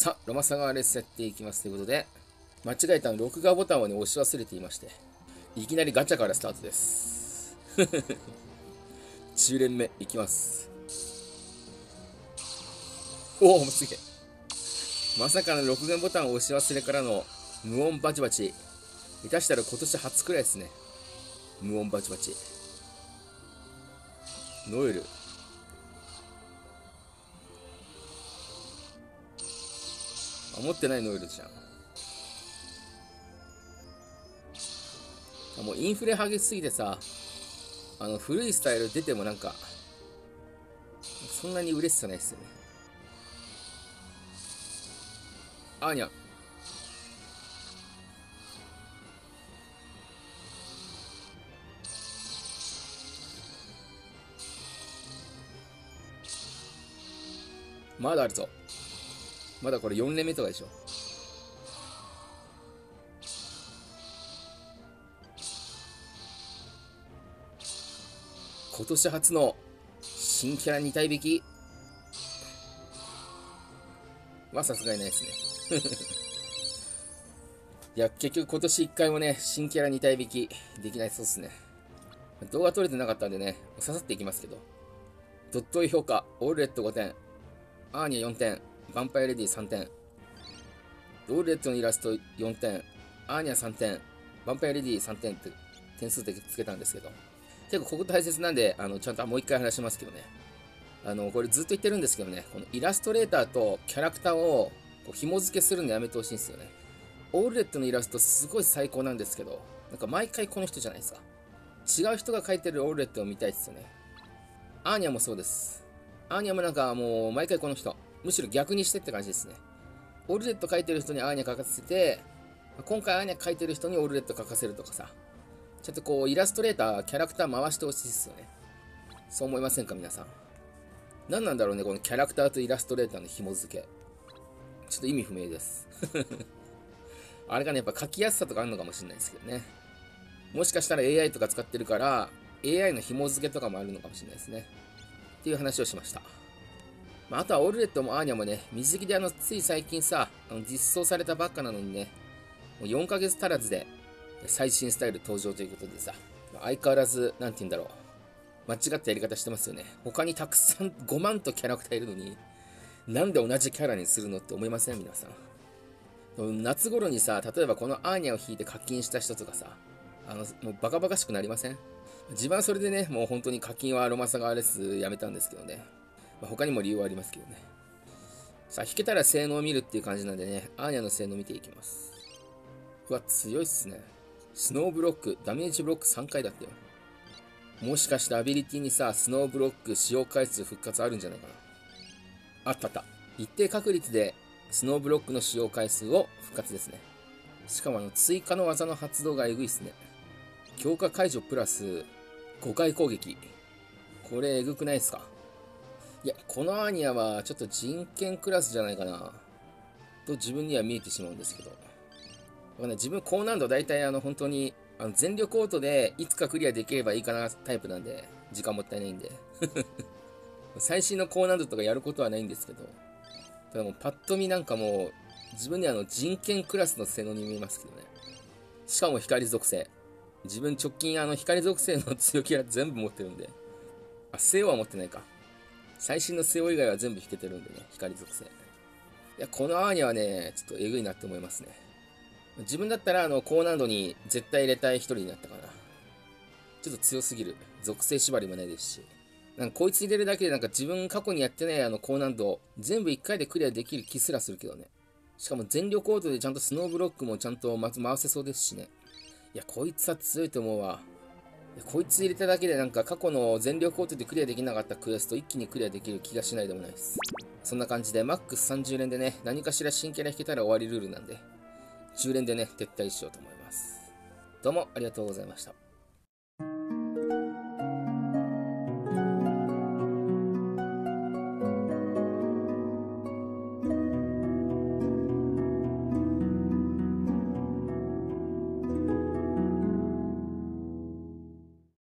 さあ、ロマサガレスやっていきますということで、間違えた録画ボタンをね、押し忘れていまして、いきなりガチャからスタートです。10連目いきます。おお、すげえ。まさかの録画ボタンを押し忘れからの無音バチバチ。下手したら今年初くらいですね。無音バチバチ。ノエル。持ってないノエルじゃん。もうインフレ激しすぎてさ、古いスタイル出てもなんか、そんなに嬉しさないっすよね。アーニャ。まだあるぞ。まだこれ4連目とかでしょ。今年初の新キャラ2体引きはさすがにないですね。いや、結局今年1回もね、新キャラ2体引きできないそうっすね。動画撮れてなかったんでね、刺さっていきますけど。ドットイ評価、オールレット5点、アーニャ4点、ヴァンパイアレディ3点、オールレットのイラスト4点、アーニャ3点、ヴァンパイアレディ3点って点数でつけたんですけど、結構ここ大切なんで、ちゃんともう一回話しますけどね。これずっと言ってるんですけどね、このイラストレーターとキャラクターをこう紐付けするのやめてほしいんですよね。オールレットのイラストすごい最高なんですけど、なんか毎回この人じゃないですか。違う人が描いてるオールレットを見たいですよね。アーニャもそうです。アーニャもなんかもう毎回この人。むしろ逆にしてって感じですね。オールレット描いてる人にアーニャ描かせて、今回アーニャ描いてる人にオールレット描かせるとかさ。ちょっとこうイラストレーター、キャラクター回してほしいですよね。そう思いませんか皆さん。何なんだろうね、このキャラクターとイラストレーターの紐付け。ちょっと意味不明です。あれがね、やっぱ書きやすさとかあるのかもしれないですけどね。もしかしたら AI とか使ってるから、AI の紐付けとかもあるのかもしれないですね。っていう話をしました。あとはオールレットもアーニャもね、水着でつい最近さ、実装されたばっかなのにね、もう4ヶ月足らずで最新スタイル登場ということでさ、相変わらず、なんて言うんだろう。間違ったやり方してますよね。他にたくさん5万とキャラクターいるのに、なんで同じキャラにするのって思いません皆さん。夏頃にさ、例えばこのアーニャを引いて課金した人とかさ、もうバカバカしくなりません？自分はそれでね、もう本当に課金はロマサガレスやめたんですけどね。他にも理由はありますけどね。さあ、引けたら性能を見るっていう感じなんでね、アーニャの性能を見ていきます。うわ、強いっすね。スノーブロック、ダメージブロック3回だったよ。もしかしてアビリティにさ、スノーブロック使用回数復活あるんじゃないかな。あったあった。一定確率でスノーブロックの使用回数を復活ですね。しかも追加の技の発動がえぐいっすね。強化解除プラス5回攻撃。これえぐくないっすか？いや、このアーニャはちょっと人権クラスじゃないかな。と自分には見えてしまうんですけど。自分高難度大体本当に全力オートでいつかクリアできればいいかなタイプなんで、時間もったいないんで。最新の高難度とかやることはないんですけど、ただもうパッと見なんかもう、自分に人権クラスの性能に見えますけどね。しかも光属性。自分直近光属性の強キャラ全部持ってるんで。あ、セオは持ってないか。最新のセオ以外は全部引けてるんでね、光属性。いや、このアーニャはね、ちょっとえぐいなって思いますね。自分だったら高難度に絶対入れたい一人になったかな。ちょっと強すぎる。属性縛りもないですし。なんかこいつ入れるだけでなんか自分過去にやってない高難度全部1回でクリアできる気すらするけどね。しかも全力オートでちゃんとスノーブロックもちゃんとまず回せそうですしね。いや、こいつは強いと思うわ。こいつ入れただけでなんか過去の全力オートでクリアできなかったクエスト一気にクリアできる気がしないでもないです。そんな感じでマックス30連でね、何かしら新キャラ引けたら終わりルールなんで、10連でね、撤退しようと思います。どうもありがとうございました。